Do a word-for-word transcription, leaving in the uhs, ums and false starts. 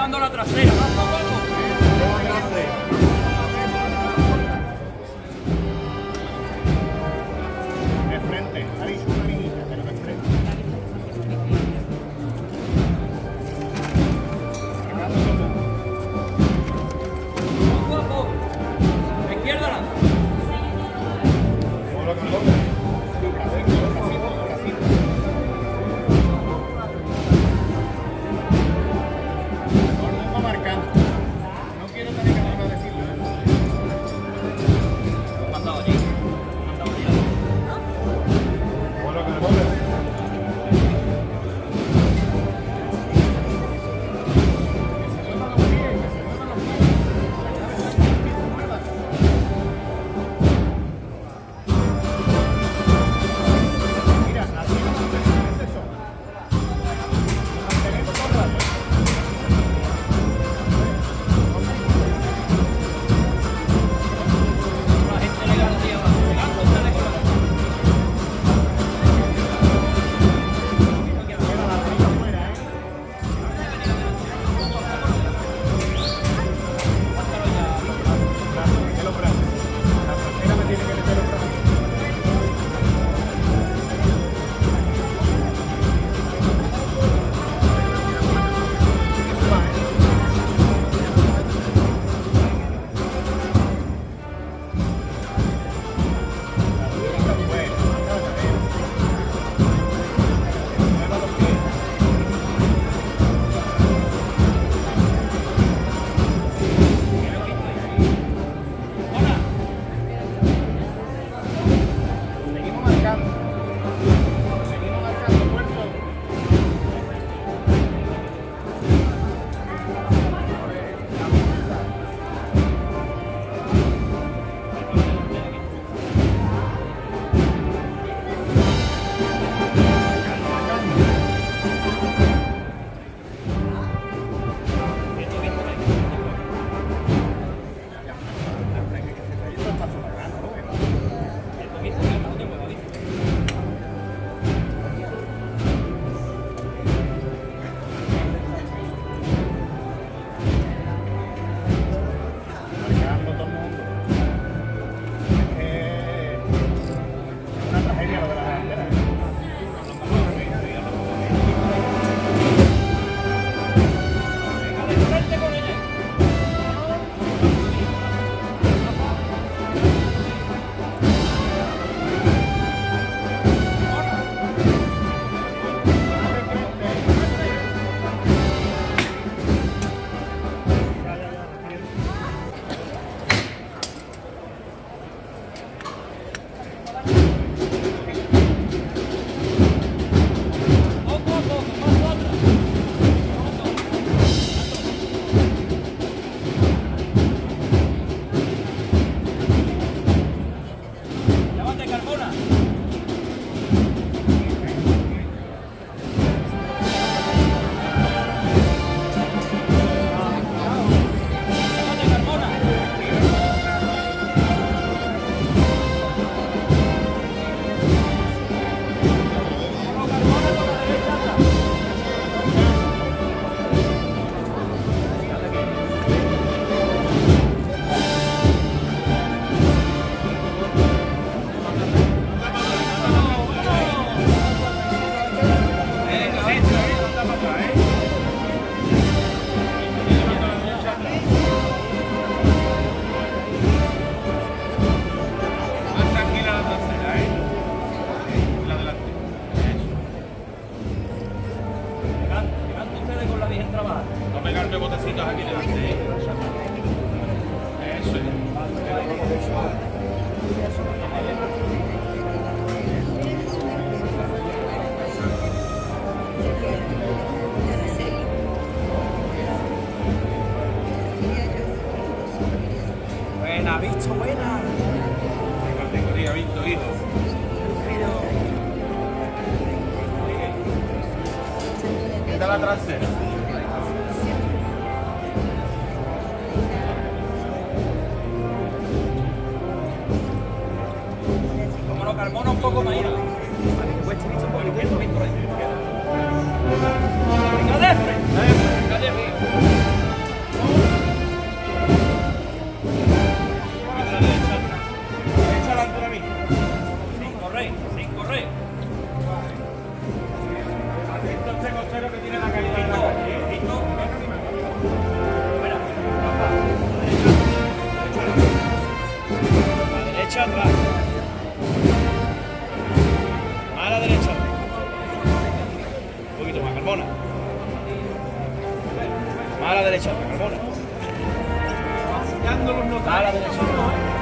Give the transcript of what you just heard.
soltando la trasera. Vamos, vamos. De frente, ahí, una niñita, pero de frente. Vamos, vamos. Izquierda, la. Ahora con el hombre. Bracito, bracito, bracito. Todo el mundo marcando. No quiero tener que volver a decirlo, ¿eh? Lo he mandado allí. Lo he mandado allí. Ahora con el hombre. La gente legal allí abajo. Llegando, ustedes con la. Seguimos marcando. Seguimos marcando puerto. Marcando todo el mundo. Es una tragedia lo de las banderas. Venga, de frente con ella. Poco a poco, más otra. Llévate, Carmona. Llévate, Carmona. Vamos, Carmona, con la derecha atrás. Venga, venga, Más tranquila la trasera, ¿eh? La delante. Llegando, llegando ustedes con la Virgen trabajando. No pegarme botecitos aquí delante, ¿eh? Eso es. Buena, visto, buena. Categoría Víctor, hijo. Quita la trasera. Vámonos, Carmona, un poco más. Mira. Vale, que cueste visto por el izquierdo, visto por ahí. Venga, de frente. Venga, de arriba. Más a la derecha, Carmona. Vaciando los Más a notarios. la derecha.